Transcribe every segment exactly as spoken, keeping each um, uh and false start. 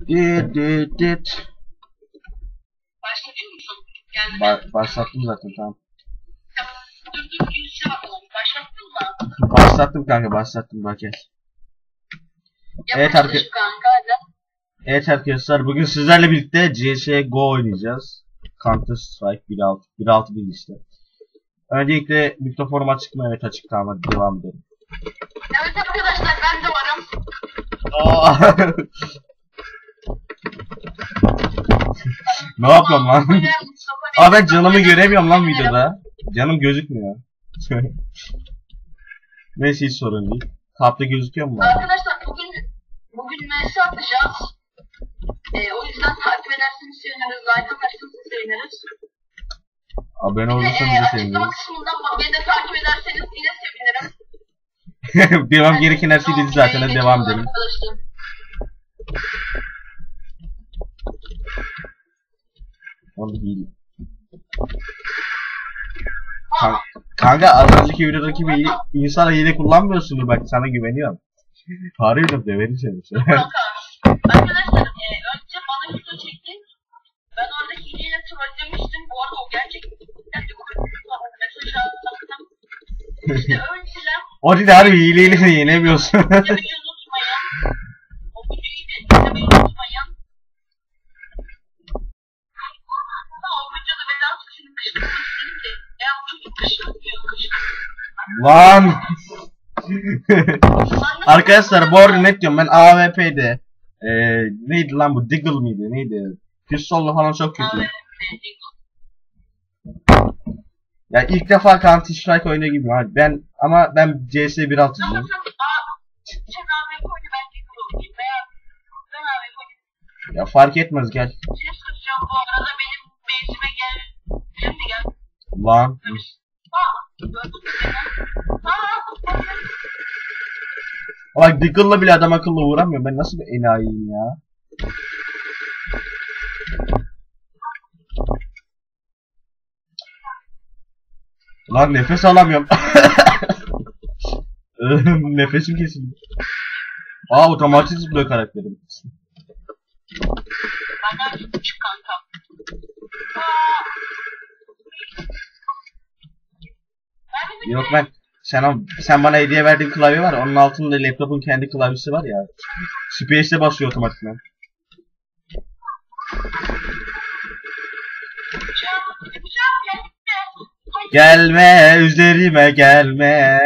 Dit dit dit. Başlatıyor musun? Geldi. Ba başlattım zaten, tamam. Dur dur girişe bakalım. Başlattın mı? Başlattım kanka, başlattım bak gel. Evet arkadaşlar. Kanka hadi. Evet arkadaşlar, bugün sizlerle birlikte C S G O oynayacağız. Counter Strike bir nokta altı bir işte. Öncelikle mikrofonum açık mı? Evet açık, tamam hadi devam edelim. Evet arkadaşlar, ben de varım. Ne yapıyorum lan? Aa, ben canımı göremiyorum lan videoda. Canım gözükmüyor. Neyse, hiç sorun değil. Kapta gözüküyor mu? Arkadaşlar bugün bugün M S atacağız. Ee, o yüzden takip ederseniz seviniriz, like atarsanız seviniriz. Abone olursanız ee, da açıklama seviniriz. kısmından beni de takip ederseniz yine sevinirim. Devam gereken her şey dedi zaten, hadi devam edelim. Arkadaşlar. Oğlum değil. Kan kanka az önceki videodaki bir insan hile kullanmıyorsundur, bak sana güveniyorum. Arıyorum döverim seni. Kanka arkadaşlar e, önce bana video çekti. Ben orada hileyle trollemiştim. Bu arada o gerçekten mesaj attım. İşte önceden O değil harbi, hileyle de yenemiyorsun. izlemeyi unutmayın. O videoyu da izlemeyi unutmayın. Ha, o videoda ben artık senin kışkırtmak istedim de. Ne yaptım ki kışkırtmıyor kışkırtmıyor. Lan. Arkadaşlar bu arada net diyorum, ben A W P'de ee, neydi lan bu, Deagle miydi neydi, pistolla falan çok kötü. Ya ilk defa Counter Strike oynuyor gibi abi ben, ama ben C S bir altıcıyım. Ama sen sen A W P oyunu, ben Deagle oynayayım veya ben A W P oynayayım. Ya fark etmez, gel. Şey soracağım, bu arada benim mevsime gel. Şimdi gel. Lan. Aa, gördün mü seni? Aa, Bak Deagle'la bile adam akıllı uğramıyor, ben nasıl bir enayiyim ya. Lan nefes alamıyorum. Nefesim kesildi. Aa, otomatik zıplıyor karakterim. benden küçük kanka. Yok ben, sen o, sen bana hediye verdiğin klavye var, onun altında laptopun kendi klavyesi var ya. Space'e basıyor otomatikman. Gelme üzerime gelme.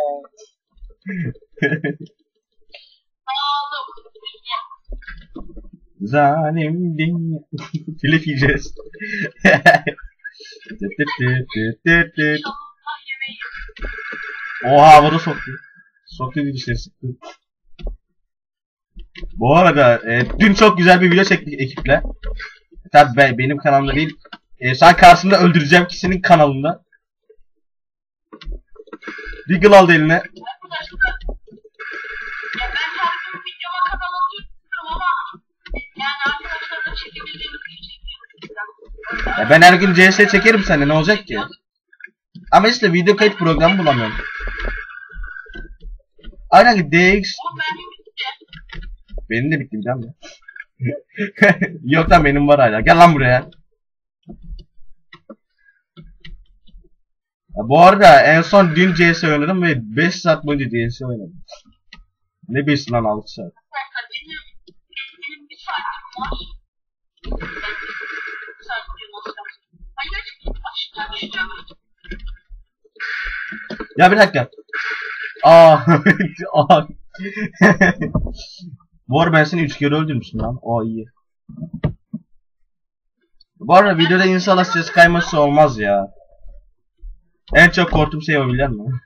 Zalim dünya. Telif yiyeceğiz. Oha, havada soktu. Soktu bir şey sıktı. Bu arada e, dün çok güzel bir video çektik ekiple. Tabi ben, benim kanalımda değil. E, sen karşımda öldüreceğim kişinin kanalında. Deagle aldı eline. Ya ben her gün videoma kanal alıyorum ama yani arkadaşlarla çekebildiğimiz için çekiyorum. Ya ben her gün C S çekerim seninle, ne olacak ki? Ama işte video kayıt programı bulamıyorum. Aynen ki D X. Benim de bitti canım ya. Yok lan, benim var hala. Gel lan buraya. Ya bu arada en son dün C S oynadım ve beş saat boyunca C S oynadım. Ne beş lan, altı saat. Benim, benim bir saatim var. Bir saat uyumasam. Hayır, açıktan düşeceğim. Ya bir dakika. Aa. Aa. Bu arada ben seni üç kere öldürmüştüm lan. O iyi. Bu arada videoda inşallah ses kayması olmaz ya. En çok korktuğum şey o, biliyor musun?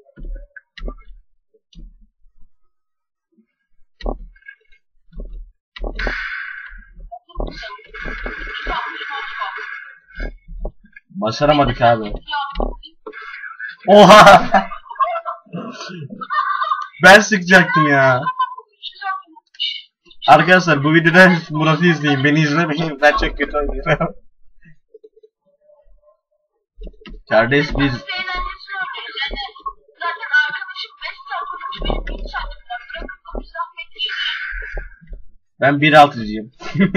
Başaramadık abi. Oha! Ben sıkacaktım ya. Arkadaşlar bu videoda Murat'ı izleyin, beni izlemeyin, ben çok kötü oynuyorum. Kardeş biz... Ben bir altıcıyım.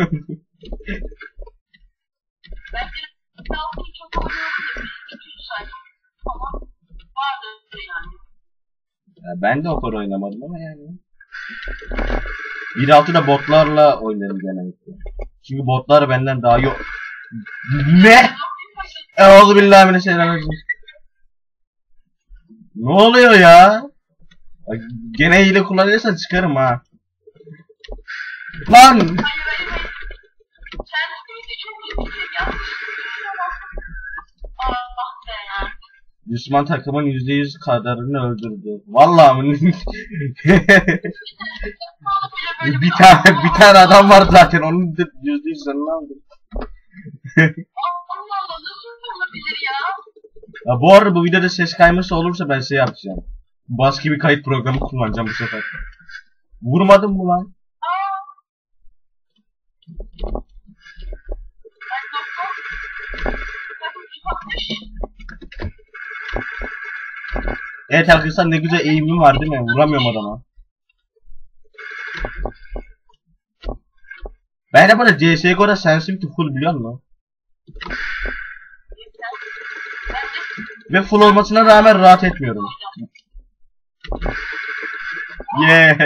Ben bir altı çok oynuyorum. iki yüz sayfa ama vardı yani. Ya ben de o kadar oynamadım ama yani. bir altıda botlarla oynarım genellikle. Çünkü botlar benden daha yok. Ne? Euzubillahimineşşeytanirracim. Ne oluyor ya? Bak, gene hile kullanırsan çıkarım ha. Lan! Hayır hayır hayır. Sen de çok yüksek yapmışsın. Ah be ya. Düşman takımın yüzde yüz kadarını öldürdü. Vallahi mi? bir tane bir tane adam var zaten, onun yüzde yüz canını aldı. Allah Allah nasıl olabilir ya? Ya bu arada bu videoda ses kayması olursa ben şey yapacağım. Bas gibi kayıt programı kullanacağım bu sefer. Vurmadın mı lan? Aa. Ben doktor. Takım tutmuş. Evet arkadaşlar, ne güzel eğimim var değil mi? Vuramıyorum adama. Ben de bana C S G O'da sensitivity full biliyor musun? Ve full olmasına rağmen rahat etmiyorum. Yeah.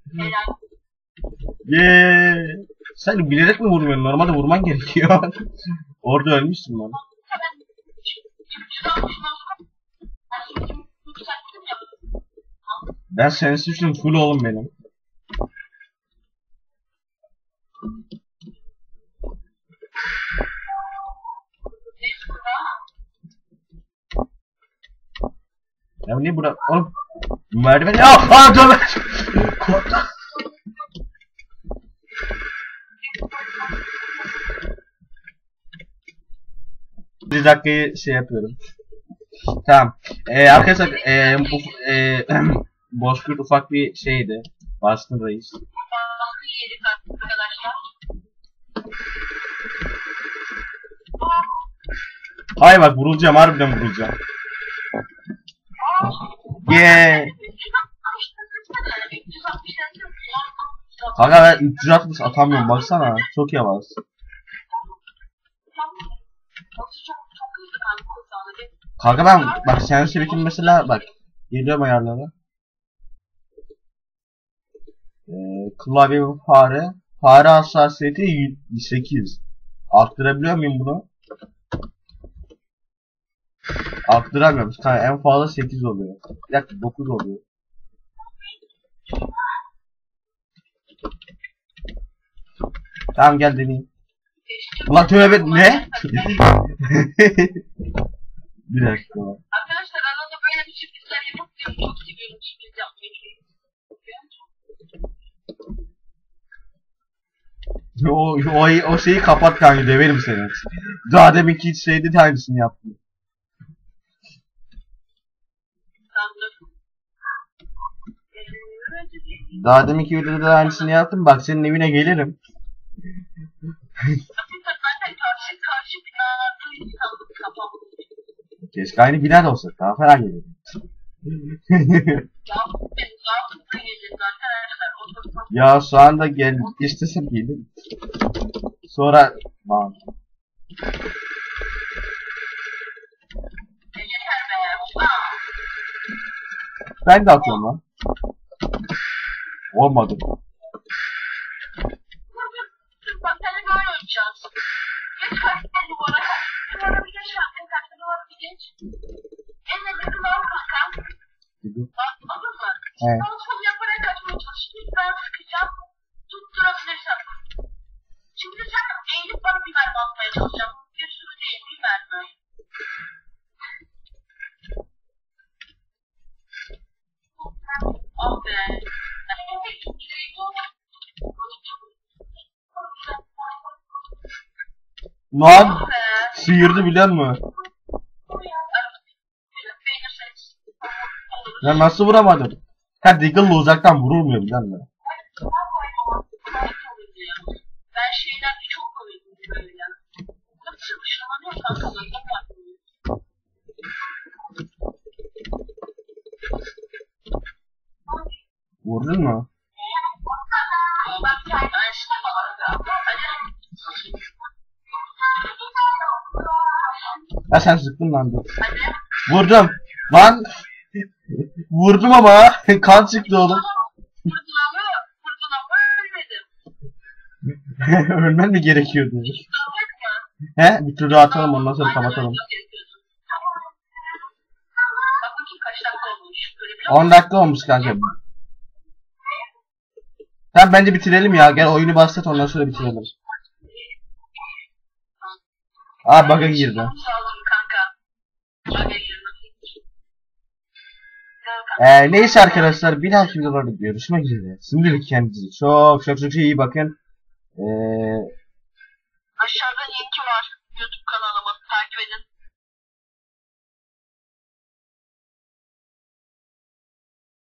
Yeah. Sen bilerek mi vurmuyorsun? Normalde vurman gerekiyor. Orada ölmüşsün lan. Ben sensitivity'm full oğlum benim. Ya niye bura... Oğlum... Merdiven... Ya! Aa! Dur! Korktum. Bir dakikayı şey yapıyorum. Tamam. Ee, arkadaşlar ee, bu ee, Bozkurt ufak bir şeydi. Baskın reis. Baskı yedik arkadaşlar. Hay bak, vurulacağım, harbiden vurulacağım. Yeah. Kanka ben üç yüz altmış atamıyorum, baksana çok yavaş. Kanka ben bak sensitivity'm mesela bak geliyorum ayarlara. Ee, klavye ve fare. Fare hassasiyeti sekiz. Arttırabiliyor muyum bunu? Arttıramıyorum. Kanka en fazla sekiz oluyor. Bir dakika, dokuz oluyor. Tamam gel deneyeyim. Ulan tövbe ne? Bir dakika. Arkadaşlar arada böyle bir sürprizler yapıp diyorum. Çok seviyorum sürpriz yapmayı. O, o, o şeyi kapat kanka, döverim seni. Daha deminki hiç şeydi de aynısını yaptım. Daha deminki videoda da aynısını yaptım. Bak senin evine gelirim. Zaten karşı karşı binalarda insanlık kapalı. Keşke aynı bina da olsa. Daha fena gelirim. Ya ben zaten geldim arkadaşlar. Oturup Ya şu anda gel istesem gelirim. Sonra lan. yeter be. Aa. Ben de atıyorum lan. Olmadı. Bak seni böyle oynayacağız. Geç karşıya duvara. Duvara bir geç kanka. Karşı duvara bir geç. En yakın al kanka. Anladın mı? Evet. Sol sol yaparak kaçmaya çalışıyorsun. Ben sıkacağım. Tutturabilirsem. Şimdi sen eğilip bana bir mermi atmaya çalışacaksın. Bir sürü değil, bir mermi. Ah be. Lan sıyırdı biliyor musun? Ya nasıl vuramadım? Ha Deagle'la uzaktan vurulmuyor biliyor musun? Ben şeylerde çok koydum böyle ya. Nasıl ışınlanıyor kanka böyle var. Vurdun mu? ben bir tane açtım bu arada. Hadi. Ha sen sıktın lan dur. Hadi. Vurdum. Lan. Vurdum ama kan çıktı oğlum. Fırtınamı, fırtınamı ölmedim. Ölmen mi gerekiyordu? Fırtınamı mı? He? Bir tur daha atalım ondan sonra kapatalım. Bak bakayım kaç dakika olmuş. Görebiliyor musun? on dakika olmuş kanka. Tamam bence bitirelim ya. Gel oyunu başlat ondan sonra bitirelim. Aa bug'a girdi. Sağ olun kanka. Bug'a girdim. Ee, neyse arkadaşlar bir dahaki videolarda görüşmek üzere. Şimdilik kendinize çok çok çok iyi bakın. Ee, Aşağıda linki var. YouTube kanalıma takip edin.